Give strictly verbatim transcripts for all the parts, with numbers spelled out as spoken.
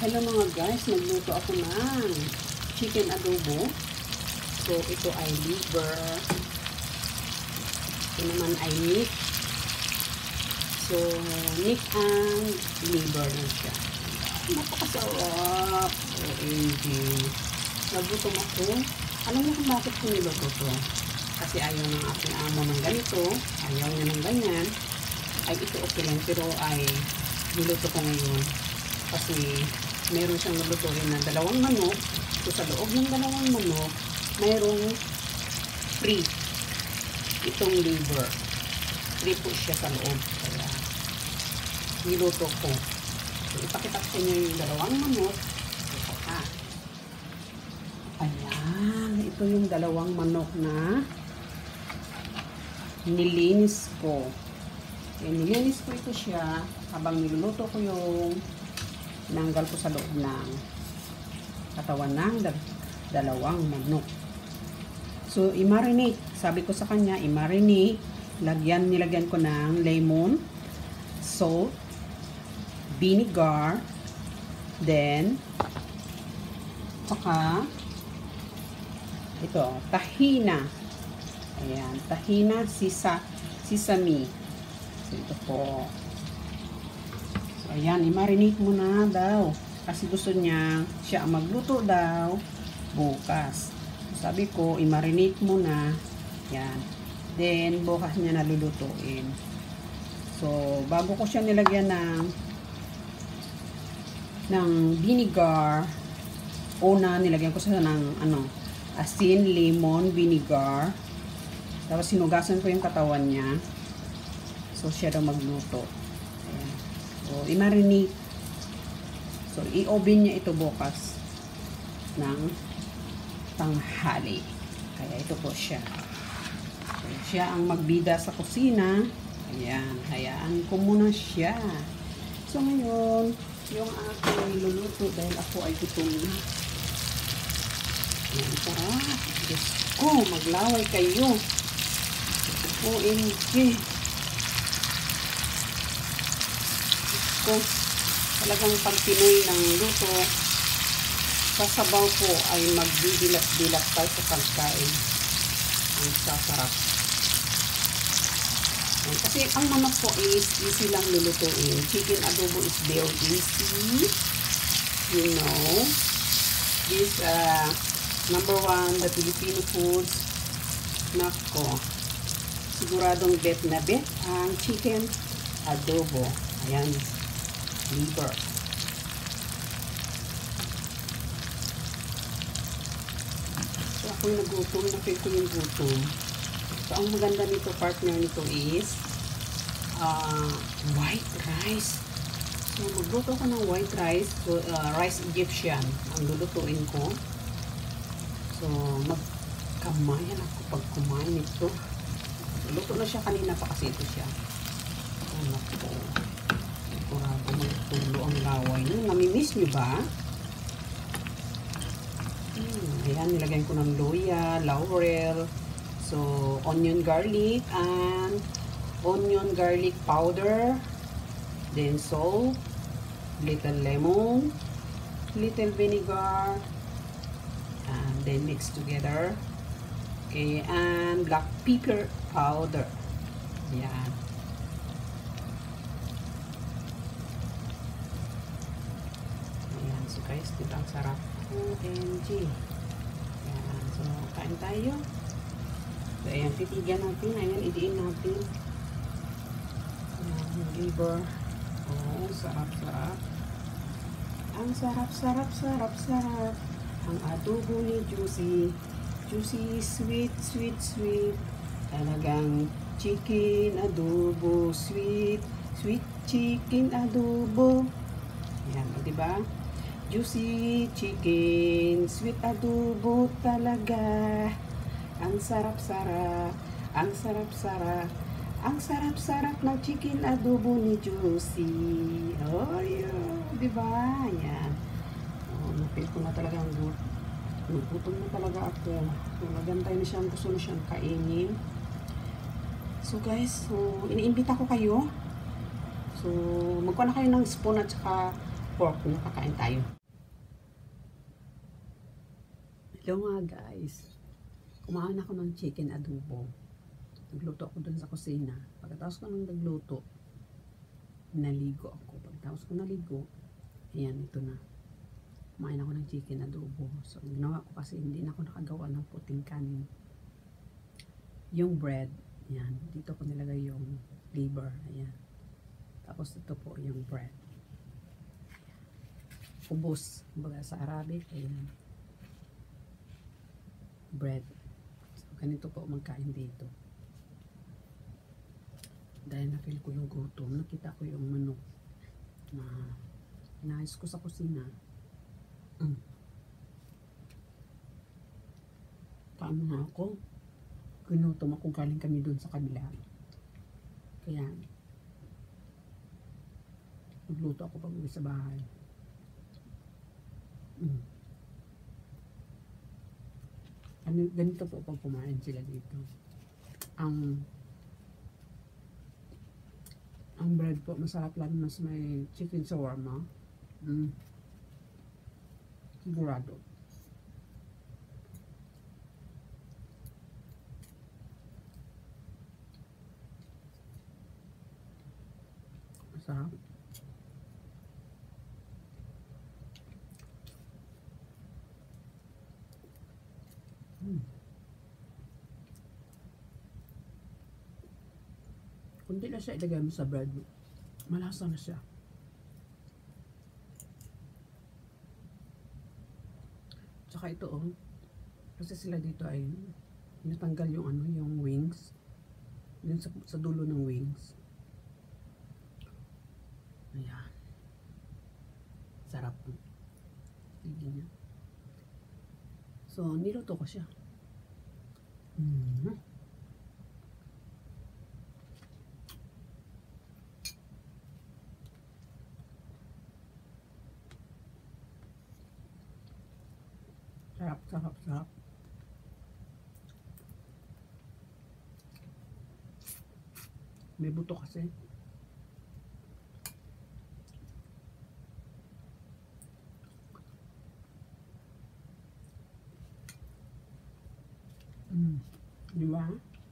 Hello mga guys, nagluto ako ng chicken adobo. So ito ay liver. Ito naman ay meat. So meat and liver lang siya. Napakasarap. So easy. Nagutom ako. Alam niyo kung bakit ko niluto to? Kasi ayaw ng aking amo ng ganito. Ayaw niya ng ganyan. Ay ito okay lang. Pero ay niluto ko ngayon. Kasi meron siyang nalutuin na dalawang manok. So, sa loob ng dalawang manok, mayroong free itong liver. Free po siya sa loob. Kaya, niluto ko. So, ipakita ko sa inyo yung dalawang manok. Ito ha. Ayan. Ito yung dalawang manok na nilinis ko. Kaya, nilinis ko ito siya habang niluluto ko yung tinanggal ko sa loob ng katawan ng dalawang manok. So, i-marinate. Sabi ko sa kanya, i-marinate. Lagyan, nilagyan ko ng lemon, salt, vinegar, then, saka, ito, tahina. Ayan, tahina, sisa, sesame. So, ito po. Ayan, i-marinate mo na daw. Kasi gusto niya, siya ang magluto daw bukas. So, sabi ko, i-marinate mo na. Yan. Then, bukas niya nalulutuin. So, bago ko siya nilagyan ng ng vinegar, una, nilagyan ko siya ng ano, asin, lemon, vinegar. Tapos, sinugasan ko yung katawan niya. So, siya daw magluto. Ayan. So, i-marinate. So, i-oven niya ito bukas ng tanghali. Kaya ito po siya. So, siya ang magbida sa kusina. Ayan. Hayaan ko muna siya. So, ngayon, yung aking niluluto dahil ako ay gutom na. Ayan, tara. Diyos ko, maglaway kayo. O M G. Ko talagang pag Pinoy ng luto, sasabaw po ay magbibilat-bilat tayo sa pagkain. Ang sasarap. Kasi ang manok po is easy lang lulutuin. Chicken adobo is very easy. You know, this uh, number one, the Filipino foods. Nako, siguradong bet na bet ang chicken adobo. Ayan. Liver. So, ako'y nagutom. Na-feel ko yung gutom. So, ang maganda nito, partner nito is uh, white rice. So, magluto ko ng white rice. So, uh, rice Egyptian ang lulutuin ko. So, magkamayan ako pag kumain ito. Luto na siya kanina pa kasi ito siya. Ano po. Kurado magtulo ang laway nyo. Namimiss nyo ba? Hmm, ayan, nilagyan ko ng luya, laurel, so onion garlic, and onion garlic powder, then salt, little lemon, little vinegar, and then mix together. Okay, and black pepper powder. Ayan. So guys, diba ang sarap? O M G. Ayan. So, kain tayo. So, ayan, titigan natin. Ayan, idiin natin. Ayan, yung liver. Oh, sarap, sarap. Ang sarap, sarap, sarap, sarap. Ang adobo ni Juicy. Juicy, sweet, sweet, sweet. Talagang chicken adobo. Sweet, sweet chicken adobo. Ayan, o diba? Juicy chicken, sweet adobo talaga. Ang sarap-sarap, ang sarap-sarap, ang sarap-sarap ng chicken adobo ni Juicy. Oh, yeah. Diba? Yan. Oh, napil ko na talaga ang gut. Nagutom na talaga ako. So, magantay na siyang gusto na siyang kainin. So, guys, so, iniimbita ko kayo. So, magkuha na kayo ng spoon at saka pork na kakain tayo. Hello mga guys. Kumain ako ng chicken adobo. Nagluto ako dun sa kusina. Pagkatapos ko nang nagluto, naligo ako. Pagkatapos ko naligo, ayan, ito na. Kumain ako ng chicken adobo. So, ginawa ko kasi hindi na ako nakagawa ng puting kanin. Yung bread, ayan, dito ko nilagay yung liver, ayan. Tapos ito po yung bread. Kubos, baga sa Arabic, ayan. Bread. So, ganito po magkain dito. Dahil na-feel ko yung gutom, nakita ko yung manok na inayos ko sa kusina. Mm. Kaano na ako. Ginutom ako galing kami doon sa kabila. Kaya, nagluto ako pag uwi sa bahay. Mm. Ano, ganito po pag kumain sila dito. Ang ang bread po masarap lang mas may chicken shawarma. Mm. Sigurado. Masarap. Hmm. Kung di na siya ilagay mo sa bread, malasa na siya. Tsaka ito oh, kasi sila dito ay natanggal yung ano, yung wings. Yun sa, sa dulo ng wings. Ayan. Sarap. Sige niya. So, niluto ko siya. Mm-hmm. Sarap, sarap, sarap. May buto kasi. Mm. Di ba?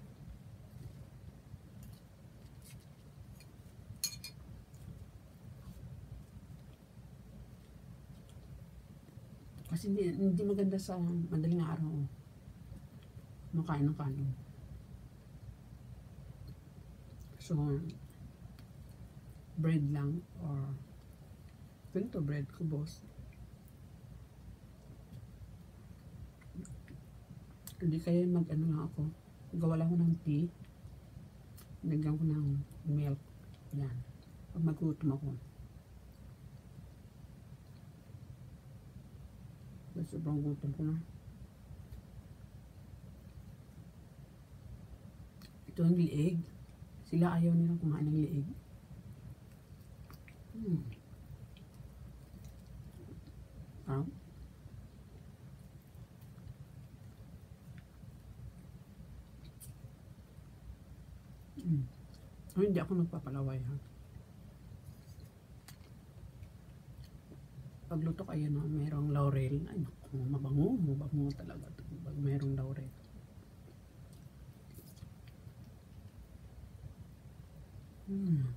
Kasi hindi, hindi maganda sa madaling araw makain ng kanin. So, bread lang or ganito bread kubos. Hindi kaya mag ano lang ako. Gawa lang ko ng tea. Nagyan ko ng milk. Yan. Pag maglutom ako. Kasi sobrang gutom ko na. Ito ang liig. Sila ayaw nilang kumain ng liig. Hmm. Ah. Hmm. Oh, hindi ako nagpapalaway ha. Pagluto kayo no, mayroong laurel. Ay naku, mabango, mabango talaga ito. Pag mayroong laurel. Hmm.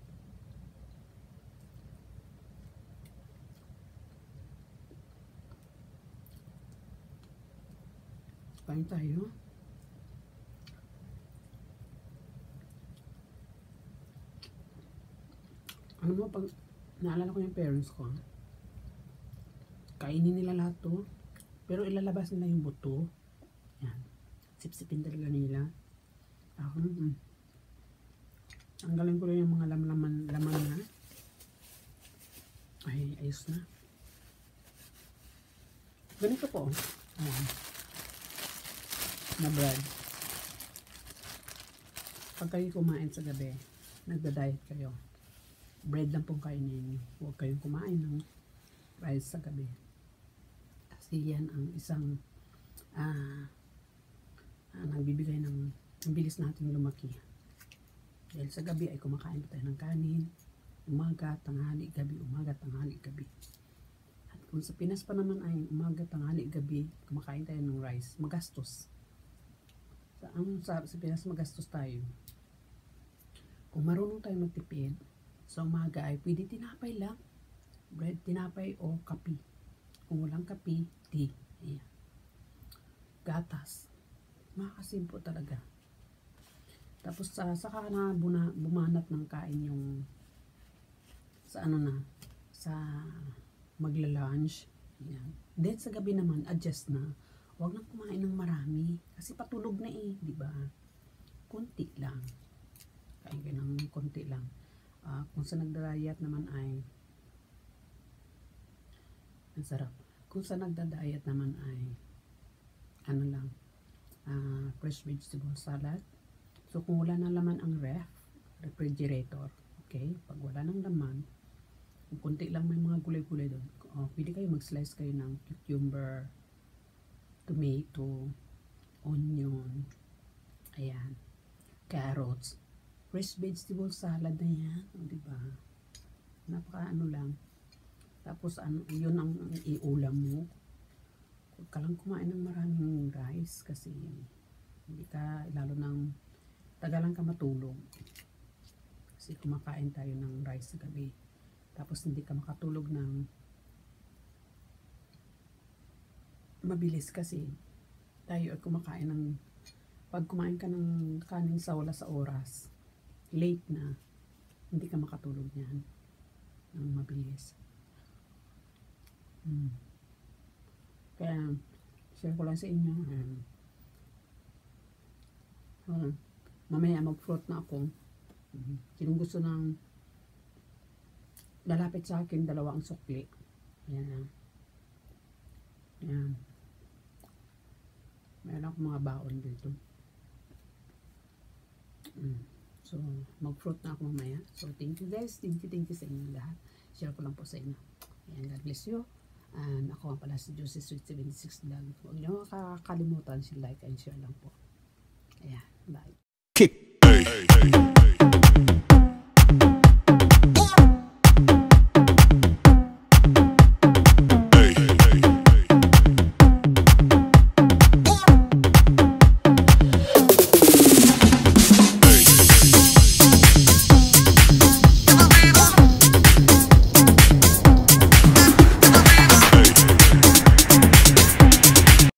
Kain tayo. Ano mo, pag naalala ko yung parents ko, kainin nila lahat to, pero ilalabas nila yung buto. Yan. Sipsipin talaga nila. Ako, mm. Ang galing ko lang yung mga laman, laman na. Ay, ayos na. Ganito po. Ayan. Na bread. Pag kayo kumain sa gabi, nagda-diet kayo, bread lang pong kainin niyo. Huwag kayong kumain ng rice sa gabi. Kasi yan ang isang ah, ah, nagbibigay ng ang bilis natin lumaki. Dahil sa gabi ay kumakain tayo ng kanin. Umaga, tanghali, gabi, umaga, tanghali, gabi. At kung sa Pinas pa naman ay umaga, tanghali, gabi, kumakain tayo ng rice, magastos. Sa, ang sa, sa Pinas magastos tayo. Kung marunong tayo magtipid, sa umaga ay pwede tinapay lang. Bread, tinapay o kape. Kung walang kape, tea. Ayan. Gatas. Makasimpo talaga. Tapos sa saka na buna, bumanat ng kain yung sa ano na, sa magla-lunch. Ayan. Then sa gabi naman, adjust na. Huwag nang kumain ng marami. Kasi patulog na eh, di ba? Konti lang. Kain ka ng konti lang. Uh, kung sa nagda-diet naman ay ang sarap. Kung sa nagda-diet naman ay ano lang, uh, fresh vegetable salad. So kung wala na laman ang ref, refrigerator, okay? Pag wala nang laman, kung konti lang may mga gulay-gulay doon, oh, pwede kayo mag-slice kayo ng cucumber, tomato, onion, ayan, carrots, fresh vegetable salad na yan, o, diba? Napaka ano lang. Tapos ano, yun ang, ang iulam mo. Huwag ka lang kumain ng maraming rice kasi hindi ka, lalo ng tagalan ka matulog. Kasi kumakain tayo ng rice sa gabi. Tapos hindi ka makatulog ng mabilis kasi tayo ay kumakain ng, pag kumain ka ng kanin sa wala sa oras, late na, hindi ka makatulog yan ng mabilis. Hmm. Kaya, share ko lang sa inyo. Um, um, mamaya mag-fruit na ako. Um, sinong gusto ng lalapit sa akin, dalawa ang sukli. Ayan. Ayan. Meron akong mga baon dito. Um, so, mag-fruit na ako mamaya. So, thank you guys. Thank you, thank you sa inyo lahat. Share ko lang po sa inyo. Ayan, God bless you. And ako pala si Josie Sweet seventy-six Vlog. Huwag niyo makakalimutan si like and share lang po. Ayan, bye.